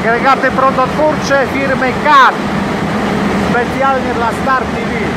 Agregaty prądotwórcze firmy CAT. Specjalnie dla Star TV.